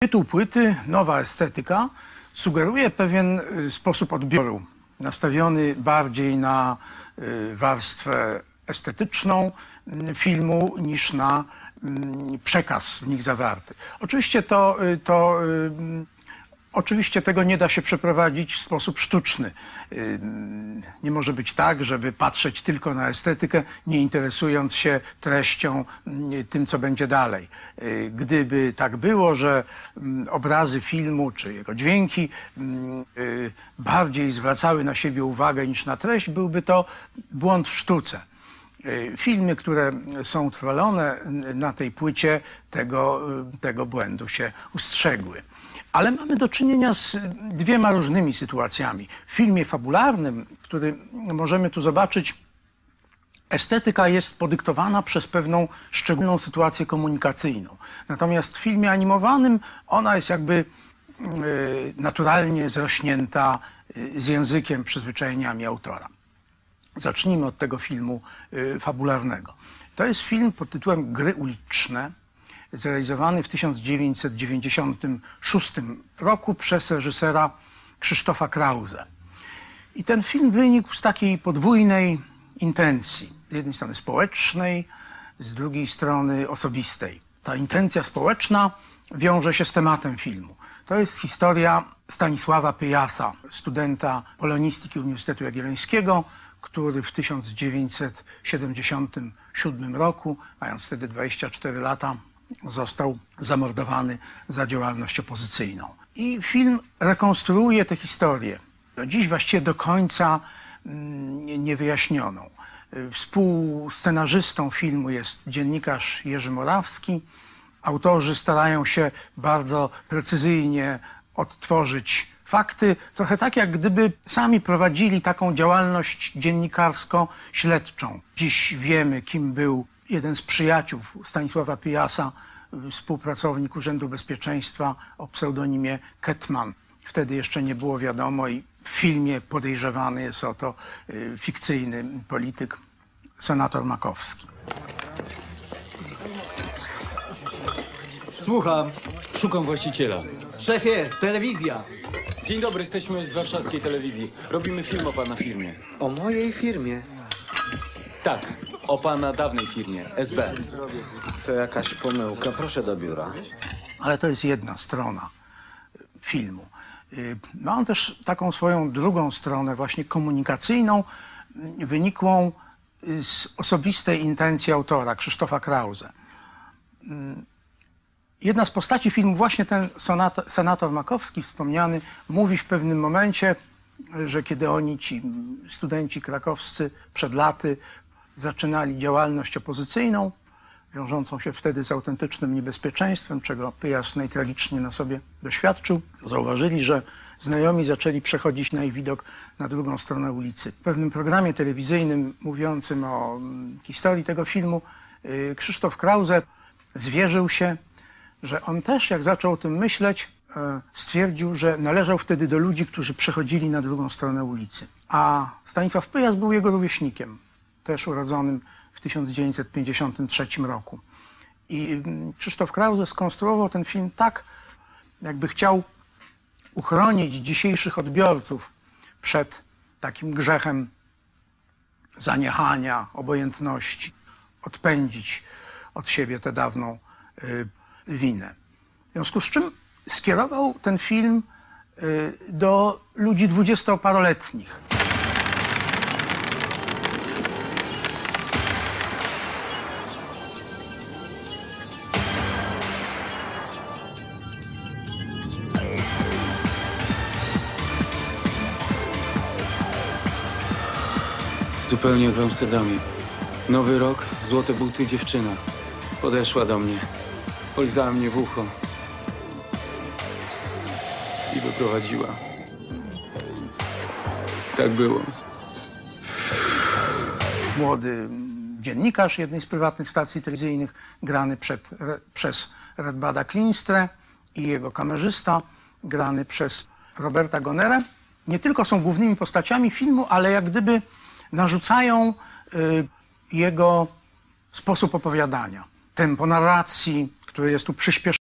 Tytuł płyty, Nowa estetyka, sugeruje pewien sposób odbioru, nastawiony bardziej na warstwę estetyczną filmu niż na przekaz w nich zawarty. Oczywiście tego nie da się przeprowadzić w sposób sztuczny. Nie może być tak, żeby patrzeć tylko na estetykę, nie interesując się treścią, tym, co będzie dalej. Gdyby tak było, że obrazy filmu czy jego dźwięki bardziej zwracały na siebie uwagę niż na treść, byłby to błąd w sztuce. Filmy, które są utrwalone na tej płycie, tego błędu się ustrzegły. Ale mamy do czynienia z dwiema różnymi sytuacjami. W filmie fabularnym, który możemy tu zobaczyć, estetyka jest podyktowana przez pewną szczególną sytuację komunikacyjną. Natomiast w filmie animowanym ona jest jakby naturalnie zrośnięta z językiem, przyzwyczajeniami autora. Zacznijmy od tego filmu fabularnego. To jest film pod tytułem Gry uliczne, zrealizowany w 1996 roku przez reżysera Krzysztofa Krause. I ten film wynikł z takiej podwójnej intencji. Z jednej strony społecznej, z drugiej strony osobistej. Ta intencja społeczna wiąże się z tematem filmu. To jest historia Stanisława Pyjasa, studenta polonistyki Uniwersytetu Jagiellońskiego, który w 1977 roku, mając wtedy 24 lata, został zamordowany za działalność opozycyjną. I film rekonstruuje tę historię, dziś właściwie do końca niewyjaśnioną. Współscenarzystą filmu jest dziennikarz Jerzy Morawski. Autorzy starają się bardzo precyzyjnie odtworzyć fakty, trochę tak, jak gdyby sami prowadzili taką działalność dziennikarsko-śledczą. Dziś wiemy, kim był jeden z przyjaciół Stanisława Pyjasa, współpracownik Urzędu Bezpieczeństwa o pseudonimie Ketman. Wtedy jeszcze nie było wiadomo i w filmie podejrzewany jest o to fikcyjny polityk, senator Makowski. Słucham. Szukam właściciela. Szefie, telewizja. Dzień dobry, jesteśmy z warszawskiej telewizji. Robimy film o pana firmie. O mojej firmie. Tak, o pana dawnej firmie, SB. To jakaś pomyłka. Proszę do biura. Ale to jest jedna strona filmu. Ma on też taką swoją drugą stronę, właśnie komunikacyjną, wynikłą z osobistej intencji autora, Krzysztofa Krause. Jedna z postaci filmu, właśnie ten senator Makowski wspomniany, mówi w pewnym momencie, że kiedy oni, ci studenci krakowscy, przed laty zaczynali działalność opozycyjną, wiążącą się wtedy z autentycznym niebezpieczeństwem, czego Pyjas najtragiczniej na sobie doświadczył, zauważyli, że znajomi zaczęli przechodzić na ich widok na drugą stronę ulicy. W pewnym programie telewizyjnym mówiącym o historii tego filmu Krzysztof Krause zwierzył się, że on też, jak zaczął o tym myśleć, stwierdził, że należał wtedy do ludzi, którzy przechodzili na drugą stronę ulicy. A Stanisław Pyjas był jego rówieśnikiem, też urodzonym w 1953 roku. I Krzysztof Krause skonstruował ten film tak, jakby chciał uchronić dzisiejszych odbiorców przed takim grzechem zaniechania, obojętności, odpędzić od siebie tę dawną winę. W związku z czym skierował ten film do ludzi dwudziestoparoletnich. Zupełnie jak w Amsterdamie. Nowy rok, złote buty, dziewczyna. Podeszła do mnie. Polizała mnie w ucho. I wyprowadziła. Tak było. Młody dziennikarz jednej z prywatnych stacji telewizyjnych, grany przez Redbada Klinstrę, i jego kamerzysta, grany przez Roberta Gonerę, nie tylko są głównymi postaciami filmu, ale jak gdyby narzucają jego sposób opowiadania. Tempo narracji, które jest tu przyspieszone.